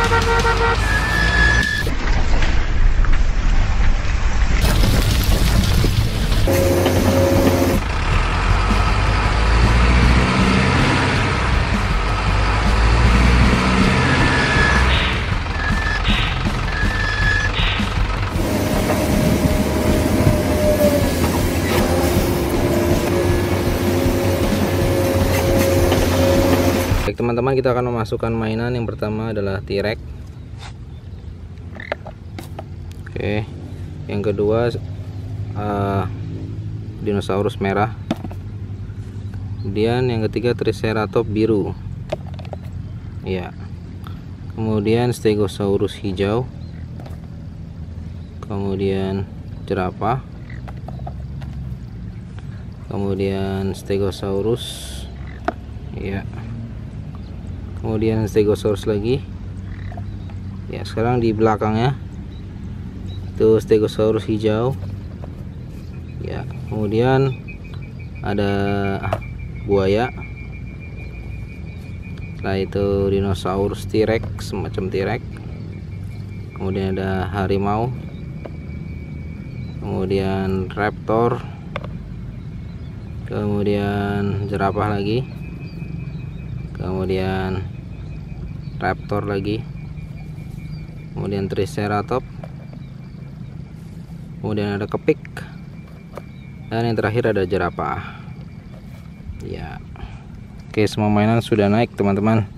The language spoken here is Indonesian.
Baik teman-teman, kita akan memasukkan mainan. Yang pertama adalah T-Rex. Oke, yang kedua dinosaurus merah. Kemudian yang ketiga Triceratops biru. Ya. Kemudian Stegosaurus hijau. Kemudian jerapah. Kemudian Stegosaurus. Ya. Kemudian Stegosaurus lagi. Ya, sekarang di belakangnya itu Stegosaurus hijau. Ya, kemudian ada buaya. Setelah itu dinosaurus T-Rex, semacam T-Rex. Kemudian ada harimau. Kemudian raptor. Kemudian jerapah lagi. Kemudian raptor lagi. Kemudian Triceratops. Kemudian ada kepik. Dan yang terakhir ada jerapah. Ya. Oke, semua mainan sudah naik teman-teman.